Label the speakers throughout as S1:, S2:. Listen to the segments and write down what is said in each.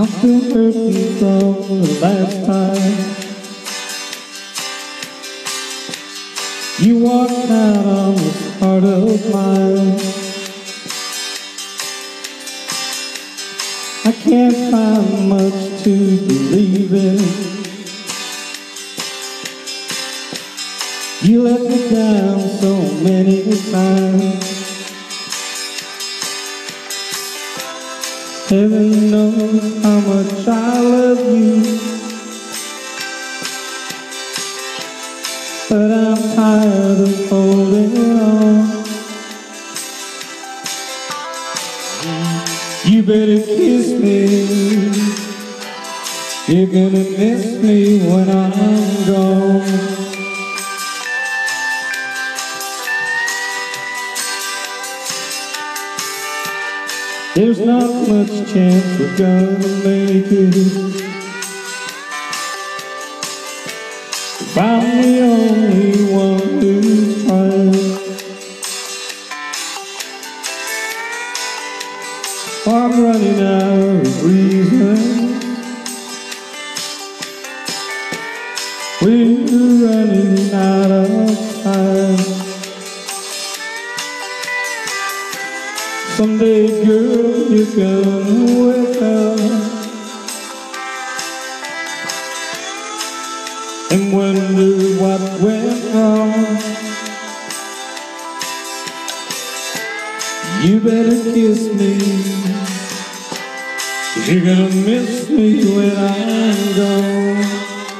S1: I'm still hurting from the last time you walked out on this heart of mine. I can't find much to believe in. You let me down so many times. Heaven knows how much I love you, but I'm tired of holding on. You better kiss me. You're gonna miss me when I'm gone. There's not much chance we're gonna make it. If I'm the only one who's trying, I'm running out of reasons. We're running out of time. Someday, girl, you're gonna wake up and wonder what went wrong. You better kiss me, 'cause you're gonna miss me when I'm gone.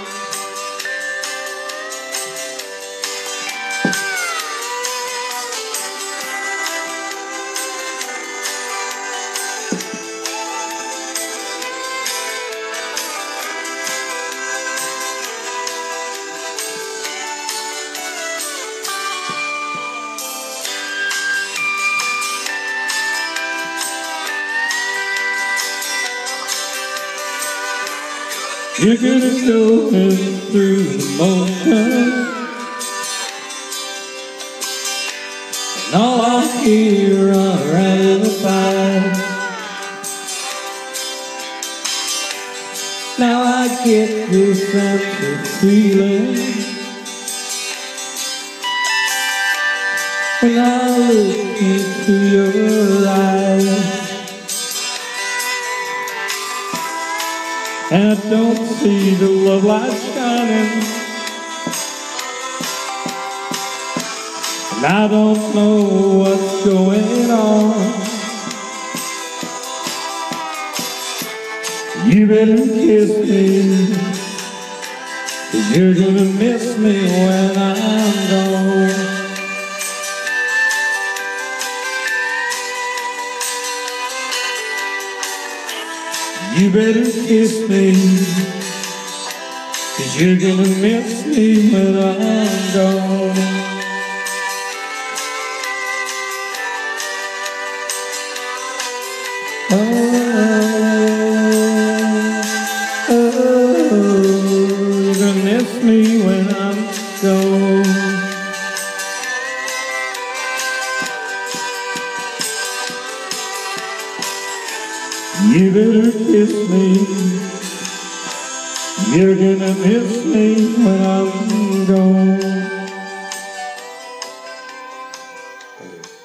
S1: You're gonna go through the motions, and all I hear are alibis. Now I get this empty feeling when I look into your eyes. And I don't see the love light shining, and I don't know what's going on. You better kiss me, 'cause you're gonna miss me when I'm gone. You better kiss me, 'cause you're gonna miss me when I'm gone. Oh, oh, oh, you're gonna miss me when I'm gone. You better kiss me, you're gonna miss me when I'm gone.